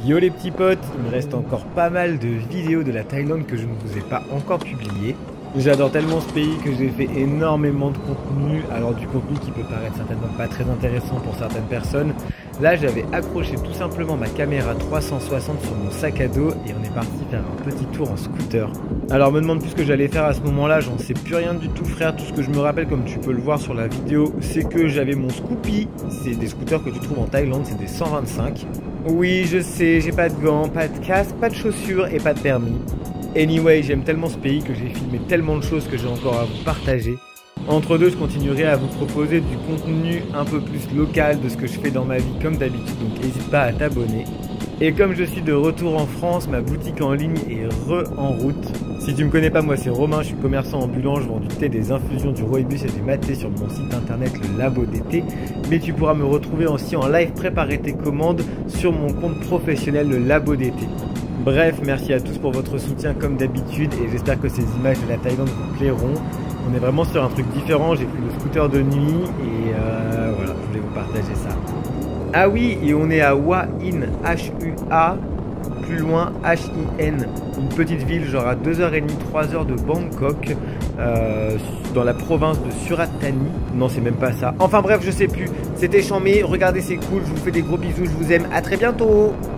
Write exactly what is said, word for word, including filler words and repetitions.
Yo les petits potes, il me reste encore pas mal de vidéos de la Thaïlande que je ne vous ai pas encore publiées. J'adore tellement ce pays que j'ai fait énormément de contenu, alors du contenu qui peut paraître certainement pas très intéressant pour certaines personnes. Là j'avais accroché tout simplement ma caméra trois cent soixante sur mon sac à dos et on est parti faire un petit tour en scooter. Alors me demande plus ce que j'allais faire à ce moment-là, j'en sais plus rien du tout frère. Tout ce que je me rappelle, comme tu peux le voir sur la vidéo, c'est que j'avais mon Scoopy. C'est des scooters que tu trouves en Thaïlande, c'est des cent vingt-cinq. Oui je sais, j'ai pas de gants, pas de casque, pas de chaussures et pas de permis. Anyway, j'aime tellement ce pays que j'ai filmé tellement de choses que j'ai encore à vous partager. Entre deux, je continuerai à vous proposer du contenu un peu plus local de ce que je fais dans ma vie comme d'habitude, donc n'hésite pas à t'abonner. Et comme je suis de retour en France, ma boutique en ligne est re en route. Si tu me connais pas, moi c'est Romain, je suis commerçant ambulant, je vends du thé, des infusions, du rooibos et des matés sur mon site internet le Labo d'été. Mais tu pourras me retrouver aussi en live préparer tes commandes sur mon compte professionnel le Labo d'été. Bref, merci à tous pour votre soutien comme d'habitude et j'espère que ces images de la Thaïlande vous plairont. On est vraiment sur un truc différent, j'ai pris le scooter de nuit et euh, voilà, je voulais vous partager ça. Ah oui, et on est à Hua Hin, H U A, plus loin H I N, une petite ville genre à deux heures trente, trois heures de Bangkok, euh, dans la province de Surat Thani. Non, c'est même pas ça. Enfin bref, je sais plus. C'était chambé, regardez, c'est cool, je vous fais des gros bisous, je vous aime, à très bientôt.